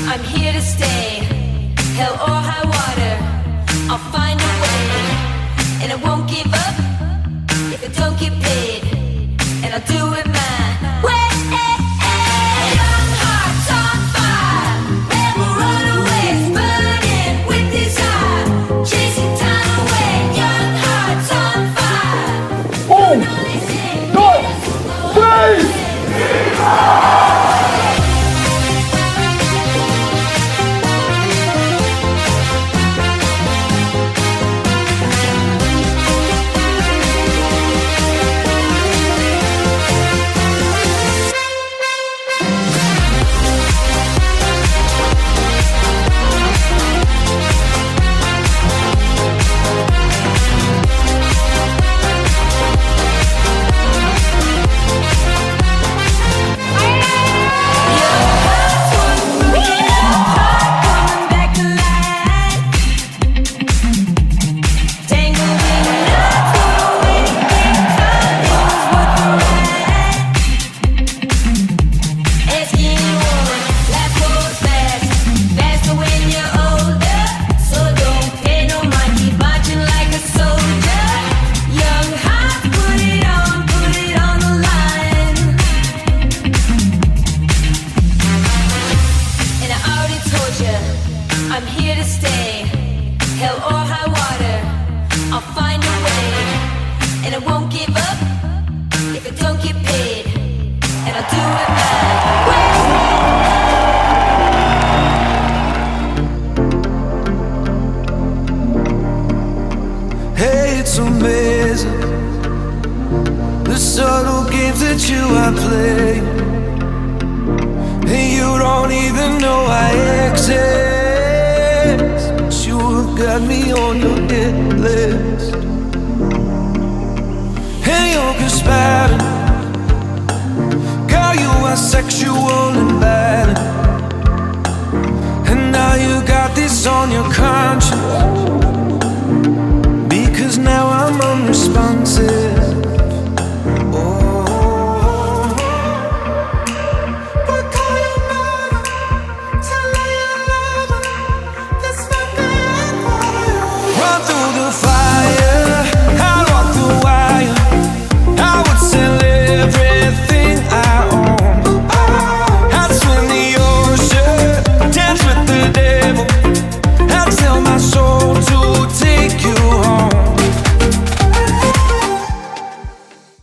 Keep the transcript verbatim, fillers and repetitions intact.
I'm here to stay. Hell or high water, I'll find a way. And I won't give up if I don't get paid. And I'll do it my way. Young hearts on fire, rebel runaways, burning with desire, chasing time away. Young hearts on fire. Um, dois, três! I'm here to stay. Hell or high water, I'll find a way. And I won't give up if I don't get paid. And I'll do it my way. Hey, it's amazing, the subtle games that you are playing. And you don't even know I exist. You have got me on your hit list. And you're conspiring, girl, you are sexual and bad. And now you got this on your conscience.